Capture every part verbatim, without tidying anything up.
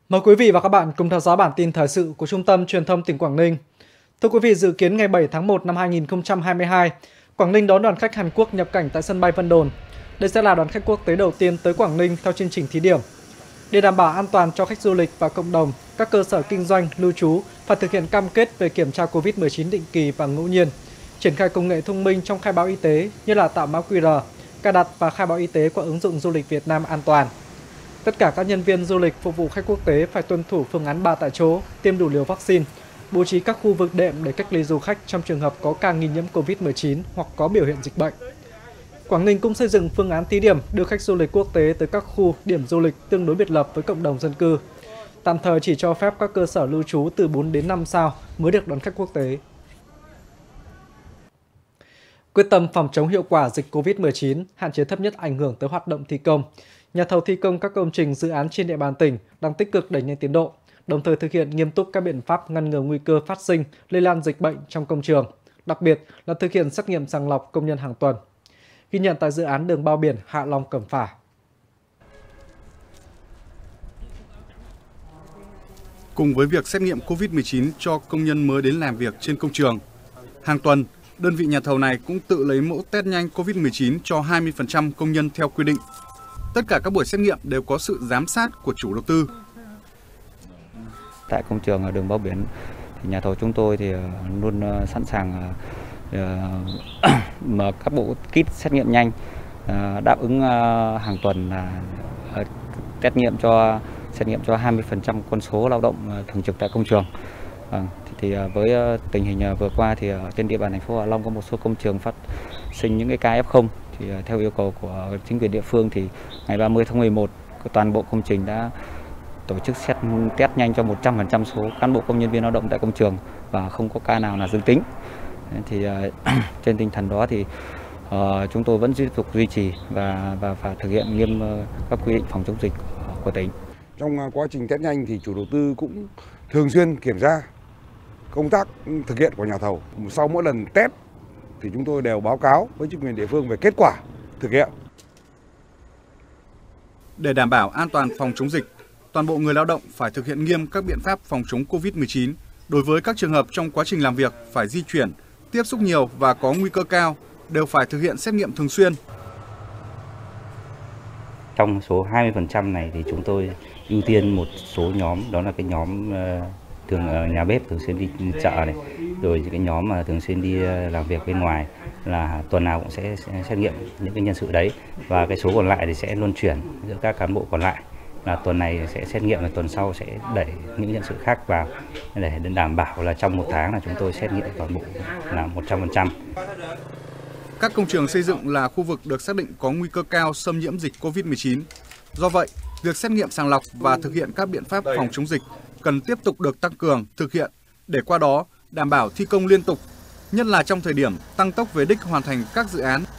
Mời quý vị và các bạn cùng theo dõi bản tin thời sự của Trung tâm Truyền thông tỉnh Quảng Ninh. Thưa quý vị, dự kiến ngày bảy tháng một năm hai nghìn không trăm hai mươi hai, Quảng Ninh đón đoàn khách Hàn Quốc nhập cảnh tại sân bay Vân Đồn. Đây sẽ là đoàn khách quốc tế đầu tiên tới Quảng Ninh theo chương trình thí điểm. Để đảm bảo an toàn cho khách du lịch và cộng đồng, các cơ sở kinh doanh, lưu trú phải thực hiện cam kết về kiểm tra covid mười chín định kỳ và ngẫu nhiên, triển khai công nghệ thông minh trong khai báo y tế như là tạo mã quy rờ, cài đặt và khai báo y tế qua ứng dụng du lịch Việt Nam an toàn. Tất cả các nhân viên du lịch phục vụ khách quốc tế phải tuân thủ phương án ba tại chỗ, tiêm đủ liều vaccine, bố trí các khu vực đệm để cách ly du khách trong trường hợp có ca nghi nhiễm covid mười chín hoặc có biểu hiện dịch bệnh. Quảng Ninh cũng xây dựng phương án thí điểm đưa khách du lịch quốc tế tới các khu điểm du lịch tương đối biệt lập với cộng đồng dân cư. Tạm thời chỉ cho phép các cơ sở lưu trú từ bốn đến năm sao mới được đón khách quốc tế. Quyết tâm phòng chống hiệu quả dịch covid mười chín, hạn chế thấp nhất ảnh hưởng tới hoạt động thi công, nhà thầu thi công các công trình dự án trên địa bàn tỉnh đang tích cực đẩy nhanh tiến độ, đồng thời thực hiện nghiêm túc các biện pháp ngăn ngừa nguy cơ phát sinh, lây lan dịch bệnh trong công trường, đặc biệt là thực hiện xét nghiệm sàng lọc công nhân hàng tuần. Ghi nhận tại dự án đường bao biển Hạ Long - Cẩm Phả. Cùng với việc xét nghiệm covid mười chín cho công nhân mới đến làm việc trên công trường, hàng tuần, đơn vị nhà thầu này cũng tự lấy mẫu test nhanh covid mười chín cho hai mươi phần trăm công nhân theo quy định. Tất cả các buổi xét nghiệm đều có sự giám sát của chủ đầu tư. Tại công trường ở đường bao biển, thì nhà thầu chúng tôi thì luôn sẵn sàng mở các bộ kit xét nghiệm nhanh đáp ứng hàng tuần là xét nghiệm cho xét nghiệm cho hai mươi phần trăm quân số lao động thường trực tại công trường. Thì với tình hình vừa qua thì trên địa bàn thành phố Hạ Long có một số công trường phát sinh những cái ca ép không, thì theo yêu cầu của chính quyền địa phương thì ngày ba mươi tháng mười một toàn bộ công trình đã tổ chức xét test nhanh cho một trăm phần trăm số cán bộ công nhân viên lao động tại công trường và không có ca nào là dương tính. Thì trên tinh thần đó thì uh, chúng tôi vẫn tiếp tục duy trì và và và thực hiện nghiêm uh, các quy định phòng chống dịch của, của tỉnh. Trong quá trình test nhanh thì chủ đầu tư cũng thường xuyên kiểm tra công tác thực hiện của nhà thầu. Sau mỗi lần test thì chúng tôi đều báo cáo với chính quyền địa phương về kết quả thực hiện. Để đảm bảo an toàn phòng chống dịch, toàn bộ người lao động phải thực hiện nghiêm các biện pháp phòng chống covid mười chín. Đối với các trường hợp trong quá trình làm việc phải di chuyển, tiếp xúc nhiều và có nguy cơ cao đều phải thực hiện xét nghiệm thường xuyên. Trong số hai mươi phần trăm này thì chúng tôi ưu tiên một số nhóm, đó là cái nhóm thường ở nhà bếp thường xuyên đi chợ này, rồi những cái nhóm mà thường xuyên đi làm việc bên ngoài là tuần nào cũng sẽ xét nghiệm những cái nhân sự đấy, và cái số còn lại thì sẽ luân chuyển giữa các cán bộ còn lại, là tuần này sẽ xét nghiệm và tuần sau sẽ đẩy những nhân sự khác vào để đảm bảo là trong một tháng là chúng tôi xét nghiệm toàn bộ là một trăm phần trăm. Các công trường xây dựng là khu vực được xác định có nguy cơ cao xâm nhiễm dịch covid mười chín. Do vậy, việc xét nghiệm sàng lọc và thực hiện các biện pháp phòng chống dịch cần tiếp tục được tăng cường thực hiện để qua đó đảm bảo thi công liên tục, nhất là trong thời điểm tăng tốc về đích hoàn thành các dự án.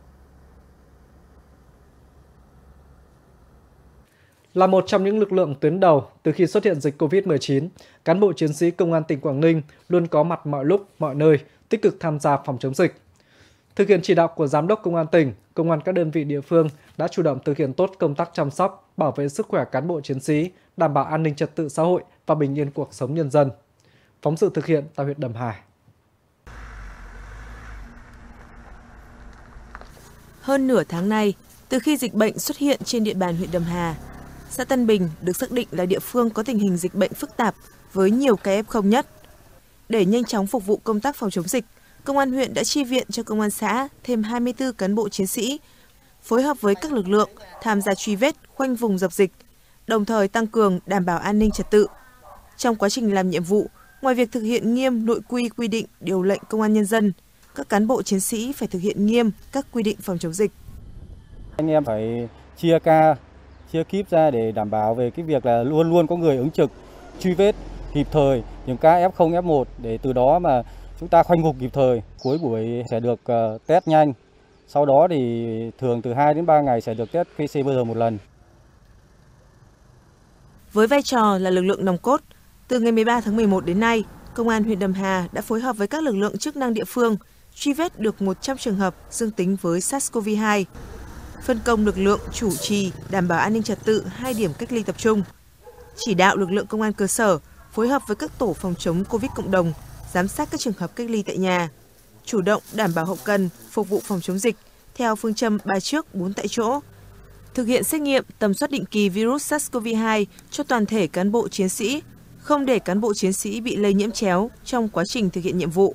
Là một trong những lực lượng tuyến đầu từ khi xuất hiện dịch covid mười chín, cán bộ chiến sĩ Công an tỉnh Quảng Ninh luôn có mặt mọi lúc, mọi nơi, tích cực tham gia phòng chống dịch. Thực hiện chỉ đạo của Giám đốc Công an tỉnh, Công an các đơn vị địa phương đã chủ động thực hiện tốt công tác chăm sóc, bảo vệ sức khỏe cán bộ chiến sĩ, đảm bảo an ninh trật tự xã hội và bình yên cuộc sống nhân dân. Phóng sự thực hiện tại huyện Đầm Hà. Hơn nửa tháng nay, từ khi dịch bệnh xuất hiện trên địa bàn huyện Đầm Hà, xã Tân Bình được xác định là địa phương có tình hình dịch bệnh phức tạp với nhiều ca ép không nhất. Để nhanh chóng phục vụ công tác phòng chống dịch, Công an huyện đã chi viện cho Công an xã thêm hai mươi tư cán bộ chiến sĩ, phối hợp với các lực lượng tham gia truy vết, khoanh vùng dập dịch, đồng thời tăng cường đảm bảo an ninh trật tự. Trong quá trình làm nhiệm vụ, ngoài việc thực hiện nghiêm nội quy quy định điều lệnh Công an nhân dân, các cán bộ chiến sĩ phải thực hiện nghiêm các quy định phòng chống dịch. Anh em phải chia ca, chia kíp ra để đảm bảo về cái việc là luôn luôn có người ứng trực, truy vết kịp thời những ca ép không, ép một để từ đó mà chúng ta khoanh vùng kịp thời. Cuối buổi sẽ được test nhanh, sau đó thì thường từ hai đến ba ngày sẽ được test pê xê rờ một lần. Với vai trò là lực lượng nòng cốt, từ ngày mười ba tháng mười một đến nay, Công an huyện Đầm Hà đã phối hợp với các lực lượng chức năng địa phương truy vết được một trăm trường hợp dương tính với SARS-xê o vê hai. Phân công lực lượng chủ trì đảm bảo an ninh trật tự hai điểm cách ly tập trung. chỉ đạo lực lượng công an cơ sở phối hợp với các tổ phòng chống Covid cộng đồng, giám sát các trường hợp cách ly tại nhà, chủ động đảm bảo hậu cần, phục vụ phòng chống dịch theo phương châm ba trước bốn tại chỗ. Thực hiện xét nghiệm tầm soát định kỳ virus SARS-xê o vê hai cho toàn thể cán bộ chiến sĩ, không để cán bộ chiến sĩ bị lây nhiễm chéo trong quá trình thực hiện nhiệm vụ.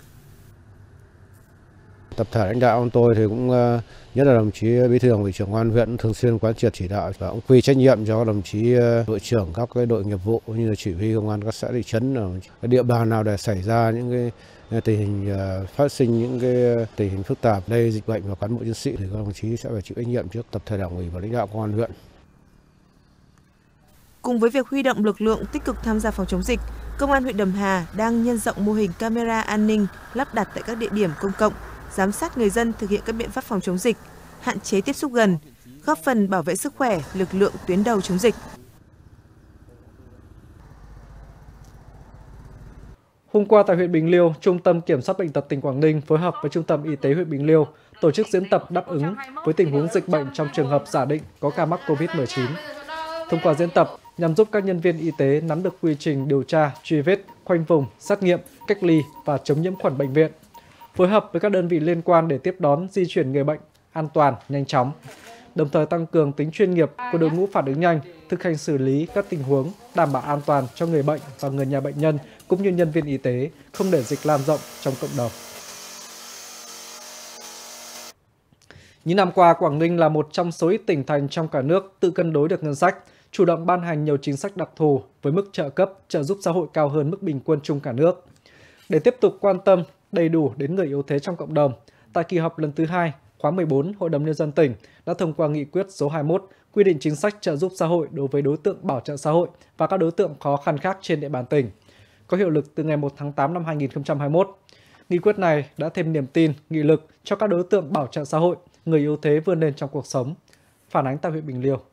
Tập thể lãnh đạo của tôi thì cũng nhất là đồng chí Bí thư Đảng ủy Trưởng Công an huyện thường xuyên quán triệt chỉ đạo và cũng quy trách nhiệm cho đồng chí đội trưởng các cái đội nghiệp vụ như là chỉ huy công an các xã thị trấn ở cái địa bàn nào để xảy ra những cái tình hình phát sinh những cái tình hình phức tạp lây dịch bệnh và cán bộ chiến sĩ thì các đồng chí sẽ phải chịu trách nhiệm trước tập thể Đảng ủy và lãnh đạo công an huyện. Cùng với việc huy động lực lượng tích cực tham gia phòng chống dịch, Công an huyện Đầm Hà đang nhân rộng mô hình camera an ninh lắp đặt tại các địa điểm công cộng, giám sát người dân thực hiện các biện pháp phòng chống dịch, hạn chế tiếp xúc gần, góp phần bảo vệ sức khỏe lực lượng tuyến đầu chống dịch. Hôm qua tại huyện Bình Liêu, Trung tâm Kiểm soát Bệnh tật tỉnh Quảng Ninh phối hợp với Trung tâm Y tế huyện Bình Liêu tổ chức diễn tập đáp ứng với tình huống dịch bệnh trong trường hợp giả định có ca mắc Covid mười chín. Thông qua diễn tập nhằm giúp các nhân viên y tế nắm được quy trình điều tra, truy vết, khoanh vùng, xét nghiệm, cách ly và chống nhiễm khuẩn bệnh viện, phối hợp với các đơn vị liên quan để tiếp đón, di chuyển người bệnh an toàn, nhanh chóng, đồng thời tăng cường tính chuyên nghiệp của đội ngũ phản ứng nhanh, thực hành xử lý các tình huống, đảm bảo an toàn cho người bệnh và người nhà bệnh nhân cũng như nhân viên y tế, không để dịch lan rộng trong cộng đồng. Những năm qua, Quảng Ninh là một trong số ít tỉnh thành trong cả nước tự cân đối được ngân sách, chủ động ban hành nhiều chính sách đặc thù với mức trợ cấp, trợ giúp xã hội cao hơn mức bình quân chung cả nước. Để tiếp tục quan tâm đầy đủ đến người yếu thế trong cộng đồng, tại kỳ họp lần thứ hai, khóa mười bốn, Hội đồng Nhân dân tỉnh đã thông qua nghị quyết số hai mươi mốt quy định chính sách trợ giúp xã hội đối với đối tượng bảo trợ xã hội và các đối tượng khó khăn khác trên địa bàn tỉnh, có hiệu lực từ ngày một tháng tám năm hai nghìn không trăm hai mươi mốt. Nghị quyết này đã thêm niềm tin, nghị lực cho các đối tượng bảo trợ xã hội, người yếu thế vươn lên trong cuộc sống. Phản ánh tại huyện Bình Liêu.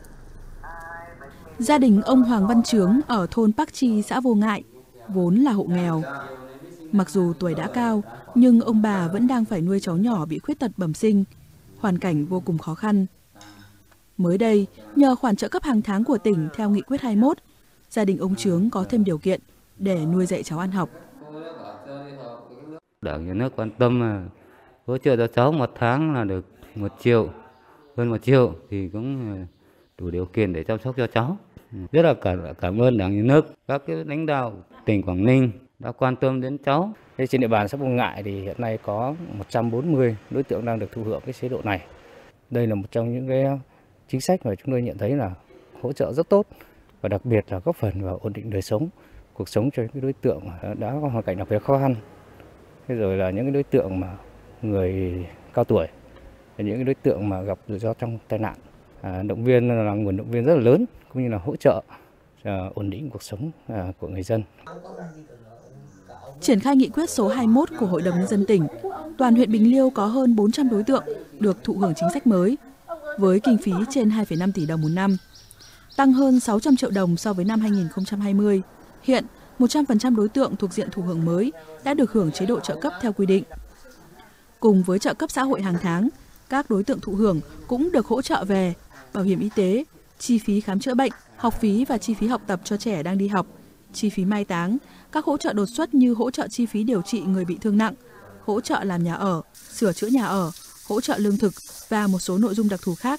Gia đình ông Hoàng Văn Trướng ở thôn Park Chi, xã Vô Ngại, vốn là hộ nghèo. Mặc dù tuổi đã cao, nhưng ông bà vẫn đang phải nuôi cháu nhỏ bị khuyết tật bẩm sinh, hoàn cảnh vô cùng khó khăn. Mới đây, nhờ khoản trợ cấp hàng tháng của tỉnh theo nghị quyết hai mươi mốt, gia đình ông Trướng có thêm điều kiện để nuôi dạy cháu ăn học. Đảng nhà nước quan tâm hỗ trợ cho cháu một tháng là được một triệu, hơn một triệu thì cũng đủ điều kiện để chăm sóc cho cháu. Rất là cảm, cảm ơn Đảng nhà nước, các cái lãnh đạo tỉnh Quảng Ninh đã quan tâm đến cháu. Trên địa bàn xã Vô Ngại thì hiện nay có một trăm bốn mươi đối tượng đang được thụ hưởng cái chế độ này. Đây là một trong những cái chính sách mà chúng tôi nhận thấy là hỗ trợ rất tốt và đặc biệt là góp phần vào ổn định đời sống, cuộc sống cho những đối tượng đã có hoàn cảnh đặc biệt khó khăn. Thế rồi là những cái đối tượng mà người cao tuổi, những cái đối tượng mà gặp rủi ro trong tai nạn. À, động viên là nguồn động viên rất là lớn cũng như là hỗ trợ à, ổn định cuộc sống à, của người dân. Triển khai nghị quyết số hai mươi mốt của Hội đồng Nhân dân tỉnh, toàn huyện Bình Liêu có hơn bốn trăm đối tượng được thụ hưởng chính sách mới, với kinh phí trên hai phẩy năm tỷ đồng một năm, tăng hơn sáu trăm triệu đồng so với năm hai nghìn không trăm hai mươi. Hiện, một trăm phần trăm đối tượng thuộc diện thụ hưởng mới đã được hưởng chế độ trợ cấp theo quy định. Cùng với trợ cấp xã hội hàng tháng, các đối tượng thụ hưởng cũng được hỗ trợ về bảo hiểm y tế, chi phí khám chữa bệnh, học phí và chi phí học tập cho trẻ đang đi học, chi phí mai táng, các hỗ trợ đột xuất như hỗ trợ chi phí điều trị người bị thương nặng, hỗ trợ làm nhà ở, sửa chữa nhà ở, hỗ trợ lương thực và một số nội dung đặc thù khác.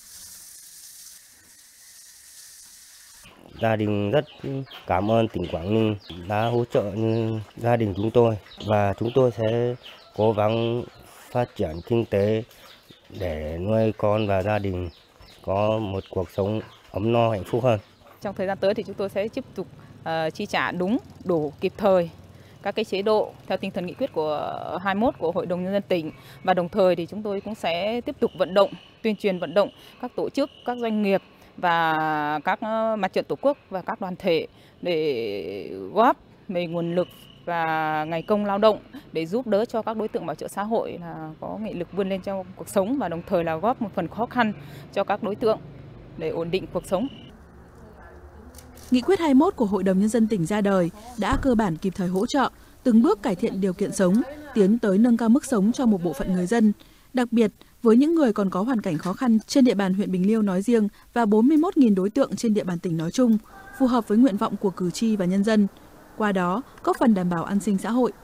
Gia đình rất cảm ơn tỉnh Quảng Ninh đã hỗ trợ như gia đình chúng tôi và chúng tôi sẽ cố gắng phát triển kinh tế để nuôi con và gia đình có một cuộc sống ấm no hạnh phúc hơn. Trong thời gian tới thì chúng tôi sẽ tiếp tục uh, chi trả đúng, đủ, kịp thời các cái chế độ theo tinh thần nghị quyết của hai mươi mốt của Hội đồng Nhân dân tỉnh, và đồng thời thì chúng tôi cũng sẽ tiếp tục vận động, tuyên truyền vận động các tổ chức, các doanh nghiệp và các mặt trận tổ quốc và các đoàn thể để góp về nguồn lực và ngày công lao động để giúp đỡ cho các đối tượng bảo trợ xã hội là có nghị lực vươn lên trong cuộc sống, và đồng thời là góp một phần khó khăn cho các đối tượng để ổn định cuộc sống. Nghị quyết hai mươi mốt của Hội đồng Nhân dân tỉnh ra đời đã cơ bản kịp thời hỗ trợ, từng bước cải thiện điều kiện sống, tiến tới nâng cao mức sống cho một bộ phận người dân, đặc biệt với những người còn có hoàn cảnh khó khăn trên địa bàn huyện Bình Liêu nói riêng và bốn mươi mốt nghìn đối tượng trên địa bàn tỉnh nói chung, phù hợp với nguyện vọng của cử tri và nhân dân. Qua đó, góp phần đảm bảo an sinh xã hội.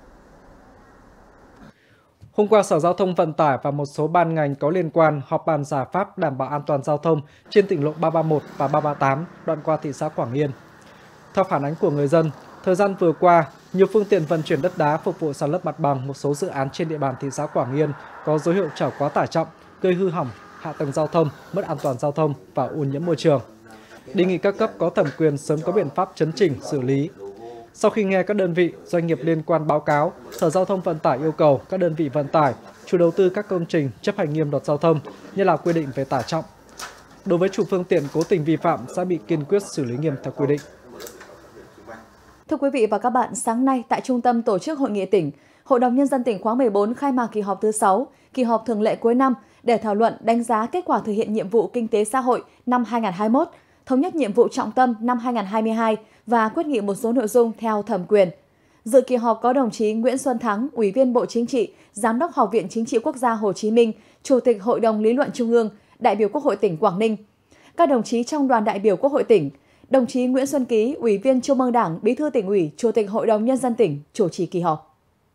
Hôm qua, Sở Giao thông Vận tải và một số ban ngành có liên quan họp bàn giải pháp đảm bảo an toàn giao thông trên tỉnh lộ ba ba mốt và ba ba tám đoạn qua thị xã Quảng Yên. Theo phản ánh của người dân, thời gian vừa qua, nhiều phương tiện vận chuyển đất đá phục vụ san lấp mặt bằng một số dự án trên địa bàn thị xã Quảng Yên có dấu hiệu chở quá tải trọng, gây hư hỏng hạ tầng giao thông, mất an toàn giao thông và ô nhiễm môi trường. Đề nghị các cấp có thẩm quyền sớm có biện pháp chấn chỉnh, xử lý. Sau khi nghe các đơn vị, doanh nghiệp liên quan báo cáo, Sở Giao thông Vận tải yêu cầu các đơn vị vận tải, chủ đầu tư các công trình chấp hành nghiêm luật giao thông, như là quy định về tải trọng. Đối với chủ phương tiện cố tình vi phạm sẽ bị kiên quyết xử lý nghiêm theo quy định. Thưa quý vị và các bạn, sáng nay tại Trung tâm Tổ chức Hội nghị tỉnh, Hội đồng Nhân dân tỉnh khóa mười bốn khai mạc kỳ họp thứ sáu, kỳ họp thường lệ cuối năm để thảo luận đánh giá kết quả thực hiện nhiệm vụ kinh tế xã hội năm hai nghìn không trăm hai mươi mốt, thống nhất nhiệm vụ trọng tâm năm hai nghìn không trăm hai mươi hai và quyết nghị một số nội dung theo thẩm quyền. Dự kỳ họp có đồng chí Nguyễn Xuân Thắng, Ủy viên Bộ Chính trị, Giám đốc Học viện Chính trị Quốc gia Hồ Chí Minh, Chủ tịch Hội đồng Lý luận Trung ương, đại biểu Quốc hội tỉnh Quảng Ninh. Các đồng chí trong đoàn đại biểu Quốc hội tỉnh, đồng chí Nguyễn Xuân Ký, Ủy viên Trung ương Đảng, Bí thư Tỉnh ủy, Chủ tịch Hội đồng Nhân dân tỉnh chủ trì kỳ họp.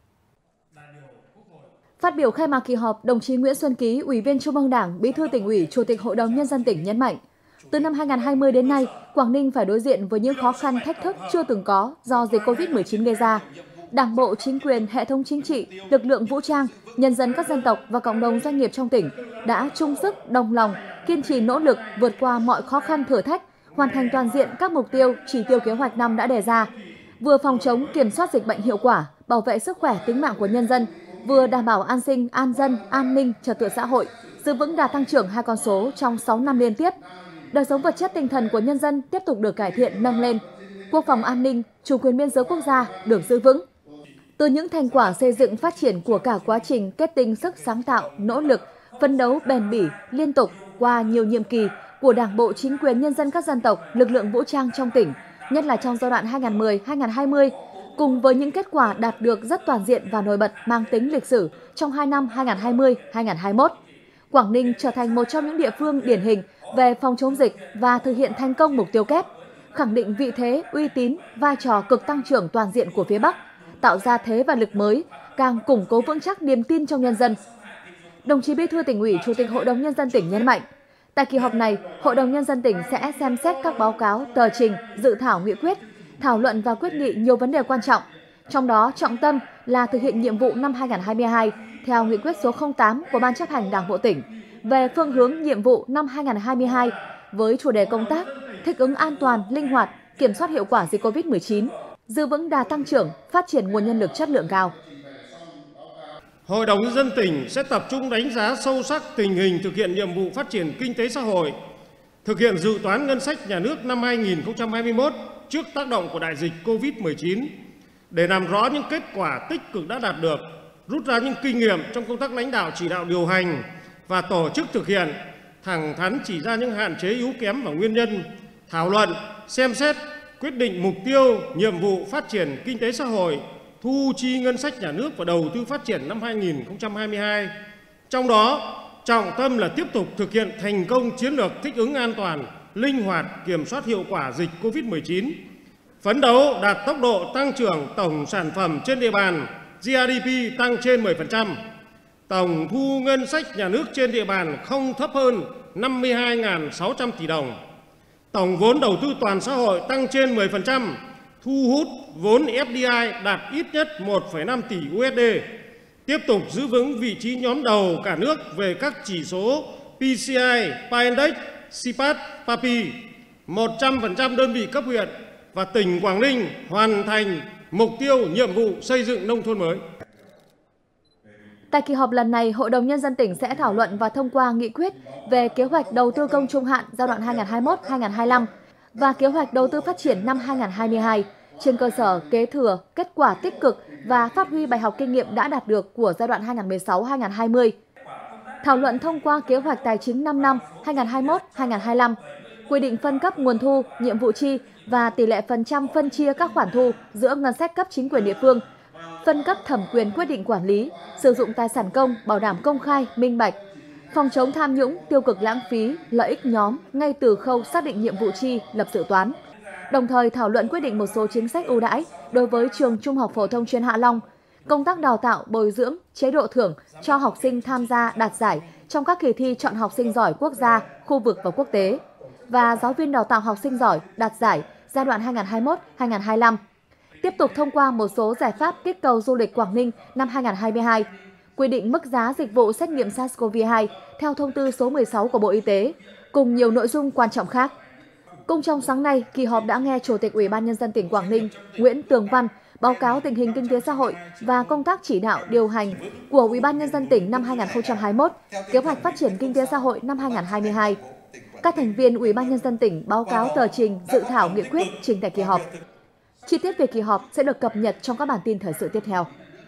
Phát biểu khai mạc kỳ họp, đồng chí Nguyễn Xuân Ký, Ủy viên Trung ương Đảng, Bí thư Tỉnh ủy, Chủ tịch Hội đồng Nhân dân tỉnh nhấn mạnh, từ năm hai nghìn không trăm hai mươi đến nay, Quảng Ninh phải đối diện với những khó khăn thách thức chưa từng có do dịch Covid mười chín gây ra. Đảng bộ, chính quyền, hệ thống chính trị, lực lượng vũ trang, nhân dân các dân tộc và cộng đồng doanh nghiệp trong tỉnh đã chung sức, đồng lòng, kiên trì nỗ lực vượt qua mọi khó khăn thử thách, hoàn thành toàn diện các mục tiêu, chỉ tiêu kế hoạch năm đã đề ra, vừa phòng chống kiểm soát dịch bệnh hiệu quả, bảo vệ sức khỏe tính mạng của nhân dân, vừa đảm bảo an sinh, an dân, an ninh, trật tự xã hội, giữ vững đà tăng trưởng hai con số trong sáu năm liên tiếp. Đời sống vật chất tinh thần của nhân dân tiếp tục được cải thiện nâng lên, quốc phòng an ninh, chủ quyền biên giới quốc gia được giữ vững. Từ những thành quả xây dựng phát triển của cả quá trình kết tinh sức sáng tạo, nỗ lực, phấn đấu bền bỉ, liên tục qua nhiều nhiệm kỳ của Đảng bộ, chính quyền, nhân dân các dân tộc, lực lượng vũ trang trong tỉnh, nhất là trong giai đoạn hai nghìn không trăm mười đến hai nghìn không trăm hai mươi, cùng với những kết quả đạt được rất toàn diện và nổi bật mang tính lịch sử trong hai năm hai nghìn không trăm hai mươi đến hai nghìn không trăm hai mươi mốt. Quảng Ninh trở thành một trong những địa phương điển hình về phòng chống dịch và thực hiện thành công mục tiêu kép, khẳng định vị thế, uy tín, vai trò cực tăng trưởng toàn diện của phía Bắc, tạo ra thế và lực mới, càng củng cố vững chắc niềm tin trong nhân dân. Đồng chí Bí thư Tỉnh ủy, Chủ tịch Hội đồng Nhân dân tỉnh nhấn mạnh, tại kỳ họp này, Hội đồng Nhân dân tỉnh sẽ xem xét các báo cáo, tờ trình, dự thảo nghị quyết, thảo luận và quyết nghị nhiều vấn đề quan trọng. Trong đó, trọng tâm là thực hiện nhiệm vụ năm hai nghìn không trăm hai mươi hai theo nghị quyết số không tám của Ban chấp hành Đảng bộ tỉnh về phương hướng nhiệm vụ năm hai nghìn không trăm hai mươi hai với chủ đề công tác thích ứng an toàn, linh hoạt, kiểm soát hiệu quả dịch Covid mười chín, giữ vững đà tăng trưởng, phát triển nguồn nhân lực chất lượng cao. Hội đồng Nhân dân tỉnh sẽ tập trung đánh giá sâu sắc tình hình thực hiện nhiệm vụ phát triển kinh tế xã hội, thực hiện dự toán ngân sách nhà nước năm hai nghìn không trăm hai mươi mốt trước tác động của đại dịch Covid mười chín để làm rõ những kết quả tích cực đã đạt được, rút ra những kinh nghiệm trong công tác lãnh đạo chỉ đạo điều hành và tổ chức thực hiện, thẳng thắn chỉ ra những hạn chế yếu kém và nguyên nhân, thảo luận, xem xét, quyết định mục tiêu, nhiệm vụ phát triển kinh tế xã hội, thu chi ngân sách nhà nước và đầu tư phát triển năm hai nghìn không trăm hai mươi hai. Trong đó, trọng tâm là tiếp tục thực hiện thành công chiến lược thích ứng an toàn, linh hoạt, kiểm soát hiệu quả dịch Covid mười chín, phấn đấu đạt tốc độ tăng trưởng tổng sản phẩm trên địa bàn G D P tăng trên mười phần trăm, tổng thu ngân sách nhà nước trên địa bàn không thấp hơn năm mươi hai nghìn sáu trăm tỷ đồng, tổng vốn đầu tư toàn xã hội tăng trên mười phần trăm, thu hút vốn F D I đạt ít nhất một phẩy năm tỷ U S D, tiếp tục giữ vững vị trí nhóm đầu cả nước về các chỉ số P C I, Pi Index, C P A T, P A P I, một trăm phần trăm đơn vị cấp huyện và tỉnh Quảng Ninh hoàn thành mục tiêu nhiệm vụ xây dựng nông thôn mới. Tại kỳ họp lần này, Hội đồng Nhân dân tỉnh sẽ thảo luận và thông qua nghị quyết về kế hoạch đầu tư công trung hạn giai đoạn hai nghìn không trăm hai mươi mốt đến hai nghìn không trăm hai mươi lăm và kế hoạch đầu tư phát triển năm hai nghìn không trăm hai mươi hai trên cơ sở kế thừa, kết quả tích cực và phát huy bài học kinh nghiệm đã đạt được của giai đoạn hai nghìn không trăm mười sáu đến hai nghìn không trăm hai mươi. Thảo luận thông qua kế hoạch tài chính năm năm hai nghìn không trăm hai mươi mốt đến hai nghìn không trăm hai mươi lăm, quy định phân cấp nguồn thu, nhiệm vụ chi và tỷ lệ phần trăm phân chia các khoản thu giữa ngân sách cấp chính quyền địa phương, phân cấp thẩm quyền quyết định quản lý, sử dụng tài sản công, bảo đảm công khai, minh bạch, phòng chống tham nhũng, tiêu cực lãng phí, lợi ích nhóm ngay từ khâu xác định nhiệm vụ chi, lập dự toán. Đồng thời thảo luận quyết định một số chính sách ưu đãi đối với trường Trung học phổ thông chuyên Hạ Long, công tác đào tạo, bồi dưỡng, chế độ thưởng cho học sinh tham gia đạt giải trong các kỳ thi chọn học sinh giỏi quốc gia, khu vực và quốc tế và giáo viên đào tạo học sinh giỏi đạt giải giai đoạn hai nghìn không trăm hai mươi mốt đến hai nghìn không trăm hai mươi lăm. Tiếp tục thông qua một số giải pháp kích cầu du lịch Quảng Ninh năm hai nghìn không trăm hai mươi hai, quy định mức giá dịch vụ xét nghiệm SARS-xê o vê hai theo thông tư số mười sáu của Bộ Y tế, cùng nhiều nội dung quan trọng khác. Cũng trong sáng nay, kỳ họp đã nghe Chủ tịch Ủy ban Nhân dân tỉnh Quảng Ninh Nguyễn Tường Văn báo cáo tình hình kinh tế xã hội và công tác chỉ đạo điều hành của Ủy ban Nhân dân tỉnh năm hai nghìn không trăm hai mươi mốt, kế hoạch phát triển kinh tế xã hội năm hai nghìn không trăm hai mươi hai. Các thành viên Ủy ban Nhân dân tỉnh báo cáo tờ trình dự thảo nghị quyết trình tại kỳ họp. Chi tiết về kỳ họp sẽ được cập nhật trong các bản tin thời sự tiếp theo.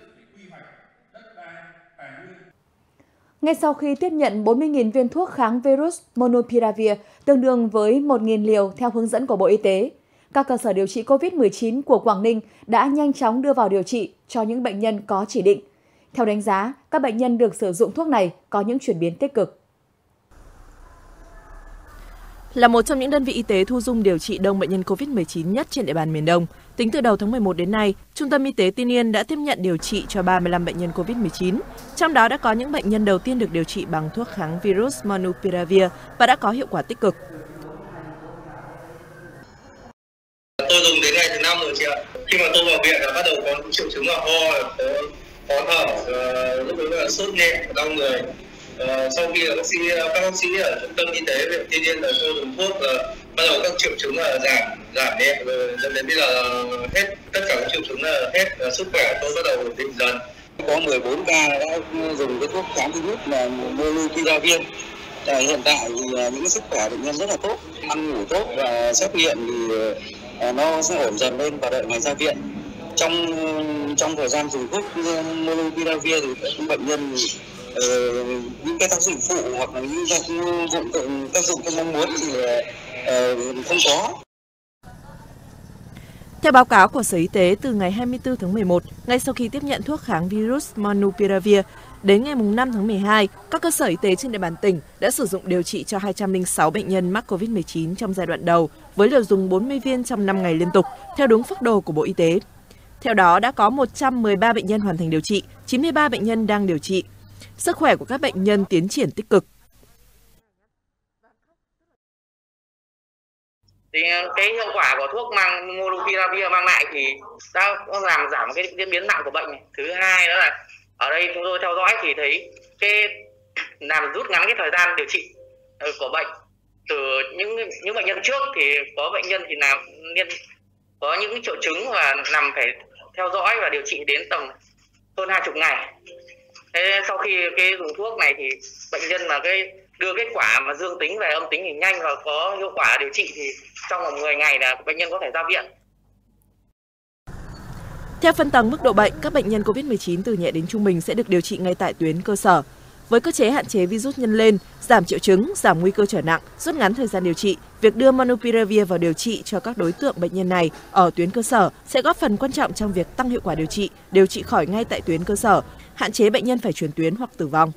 Ngay sau khi tiếp nhận bốn mươi nghìn viên thuốc kháng virus Monopiravir, tương đương với một nghìn liều theo hướng dẫn của Bộ Y tế, các cơ sở điều trị covid mười chín của Quảng Ninh đã nhanh chóng đưa vào điều trị cho những bệnh nhân có chỉ định. Theo đánh giá, các bệnh nhân được sử dụng thuốc này có những chuyển biến tích cực. Là một trong những đơn vị y tế thu dung điều trị đông bệnh nhân covid mười chín nhất trên địa bàn miền Đông, tính từ đầu tháng mười một đến nay, Trung tâm Y tế Tiên Yên đã tiếp nhận điều trị cho ba mươi lăm bệnh nhân covid mười chín. Trong đó đã có những bệnh nhân đầu tiên được điều trị bằng thuốc kháng virus Monopiravir và đã có hiệu quả tích cực. Tôi dùng đến ngày thứ năm rồi chị ạ. Khi mà tôi vào viện là bắt đầu có triệu chứng là ho, có khó thở, lúc đó là sốt nhẹ, đau người. Uh, sau khi bác sĩ, các bác sĩ ở trung tâm y tế huyện Tiên Yên là tôi dùng thuốc là bắt đầu các triệu chứng là giảm giảm nhẹ rồi dẫn đến bây giờ hết tất cả các triệu chứng là hết, là sức khỏe tôi bắt đầu ổn định dần. Có mười bốn ca đã dùng cái thuốc kháng virus là Monopiravir. À, hiện tại thì những sức khỏe bệnh nhân rất là tốt, ăn ngủ tốt và xét nghiệm thì uh, nó sẽ ổn dần lên và đợi ngày ra viện. Trong trong thời gian dùng thuốc Monopiravir thì các bệnh nhân Uh, những cái tác dụng phụ hoặc là những tác dụng tác dụng không mong muốn thì uh, không có. Theo báo cáo của Sở Y tế, từ ngày hai mươi tư tháng mười một, ngay sau khi tiếp nhận thuốc kháng virus Monopiravir, đến ngày năm tháng mười hai, các cơ sở y tế trên địa bàn tỉnh đã sử dụng điều trị cho hai trăm lẻ sáu bệnh nhân mắc covid mười chín trong giai đoạn đầu, với liều dùng bốn mươi viên trong năm ngày liên tục, theo đúng phác đồ của Bộ Y tế. Theo đó, đã có một trăm mười ba bệnh nhân hoàn thành điều trị, chín mươi ba bệnh nhân đang điều trị. Sức khỏe của các bệnh nhân tiến triển tích cực. Thì cái hiệu quả của thuốc mang Monopiravir mang lại thì đã làm giảm cái diễn biến nặng của bệnh này. Thứ hai đó là ở đây chúng tôi theo dõi thì thấy cái làm rút ngắn cái thời gian điều trị của bệnh. Từ những những bệnh nhân trước thì có bệnh nhân thì làm có những triệu chứng và nằm phải theo dõi và điều trị đến tầm hơn hai chục ngày. Thế sau khi cái dùng thuốc này thì bệnh nhân mà cái đưa kết quả mà dương tính về âm tính thì nhanh và có hiệu quả điều trị thì trong vòng mười ngày là bệnh nhân có thể ra viện. Theo phân tầng mức độ bệnh, các bệnh nhân covid mười chín từ nhẹ đến trung bình sẽ được điều trị ngay tại tuyến cơ sở. Với cơ chế hạn chế virus nhân lên, giảm triệu chứng, giảm nguy cơ trở nặng, rút ngắn thời gian điều trị, việc đưa Monopiravir vào điều trị cho các đối tượng bệnh nhân này ở tuyến cơ sở sẽ góp phần quan trọng trong việc tăng hiệu quả điều trị, điều trị khỏi ngay tại tuyến cơ sở, hạn chế bệnh nhân phải chuyển tuyến hoặc tử vong.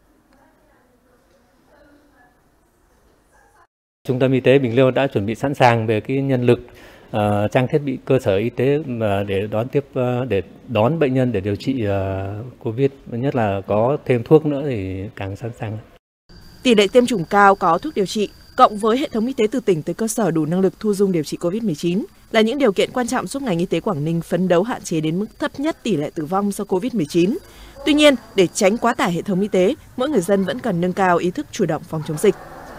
Trung tâm Y tế Bình Liêu đã chuẩn bị sẵn sàng về cái nhân lực, uh, trang thiết bị cơ sở y tế mà để đón tiếp uh, để đón bệnh nhân để điều trị uh, Covid, nhất là có thêm thuốc nữa thì càng sẵn sàng. Tỷ lệ tiêm chủng cao, có thuốc điều trị, cộng với hệ thống y tế từ tỉnh tới cơ sở đủ năng lực thu dung điều trị covid mười chín là những điều kiện quan trọng giúp ngành y tế Quảng Ninh phấn đấu hạn chế đến mức thấp nhất tỷ lệ tử vong do covid mười chín. Tuy nhiên, để tránh quá tải hệ thống y tế, mỗi người dân vẫn cần nâng cao ý thức chủ động phòng chống dịch.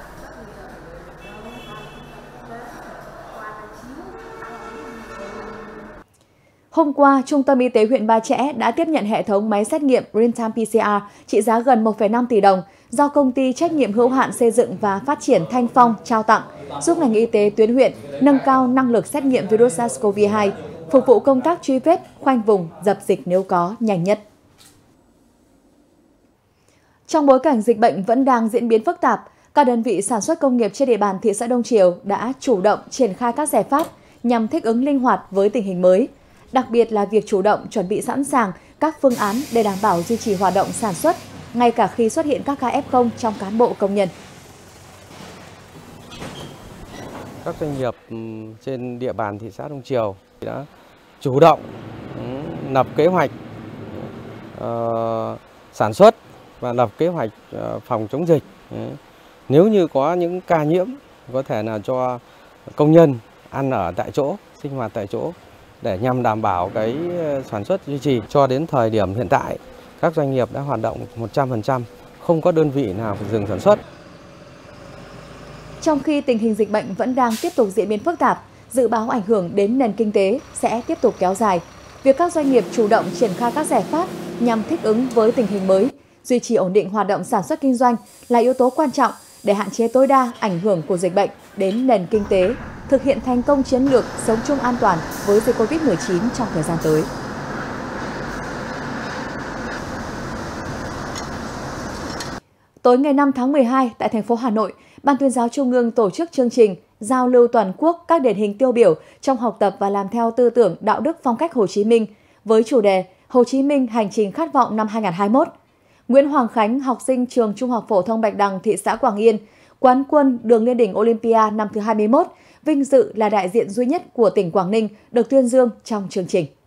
Hôm qua, Trung tâm Y tế huyện Ba Chẽ đã tiếp nhận hệ thống máy xét nghiệm real-time pê xê rờ trị giá gần một phẩy năm tỷ đồng do Công ty Trách nhiệm hữu hạn Xây dựng và Phát triển Thanh Phong trao tặng, giúp ngành y tế tuyến huyện nâng cao năng lực xét nghiệm virus SARS-xê o vê hai, phục vụ công tác truy vết, khoanh vùng, dập dịch nếu có nhanh nhất. Trong bối cảnh dịch bệnh vẫn đang diễn biến phức tạp, các đơn vị sản xuất công nghiệp trên địa bàn thị xã Đông Triều đã chủ động triển khai các giải pháp nhằm thích ứng linh hoạt với tình hình mới, đặc biệt là việc chủ động chuẩn bị sẵn sàng các phương án để đảm bảo duy trì hoạt động sản xuất, ngay cả khi xuất hiện các ca ép không trong cán bộ công nhân. Các doanh nghiệp trên địa bàn thị xã Đông Triều đã chủ động lập kế hoạch uh, sản xuất và lập kế hoạch uh, phòng chống dịch. Nếu như có những ca nhiễm, có thể là cho công nhân ăn ở tại chỗ, sinh hoạt tại chỗ để nhằm đảm bảo cái sản xuất duy trì. Cho đến thời điểm hiện tại, các doanh nghiệp đã hoạt động một trăm phần trăm, không có đơn vị nào phải dừng sản xuất. Trong khi tình hình dịch bệnh vẫn đang tiếp tục diễn biến phức tạp, dự báo ảnh hưởng đến nền kinh tế sẽ tiếp tục kéo dài. Việc các doanh nghiệp chủ động triển khai các giải pháp nhằm thích ứng với tình hình mới, duy trì ổn định hoạt động sản xuất kinh doanh là yếu tố quan trọng để hạn chế tối đa ảnh hưởng của dịch bệnh đến nền kinh tế, thực hiện thành công chiến lược sống chung an toàn với dịch Covid mười chín trong thời gian tới. Tối ngày năm tháng mười hai tại thành phố Hà Nội, Ban Tuyên giáo Trung ương tổ chức chương trình giao lưu toàn quốc các điển hình tiêu biểu trong học tập và làm theo tư tưởng đạo đức phong cách Hồ Chí Minh với chủ đề Hồ Chí Minh hành trình khát vọng năm hai nghìn không trăm hai mươi mốt. Nguyễn Hoàng Khánh, học sinh trường Trung học phổ thông Bạch Đằng, thị xã Quảng Yên, quán quân đường lên đỉnh Olympia năm thứ hai mươi mốt, vinh dự là đại diện duy nhất của tỉnh Quảng Ninh được tuyên dương trong chương trình.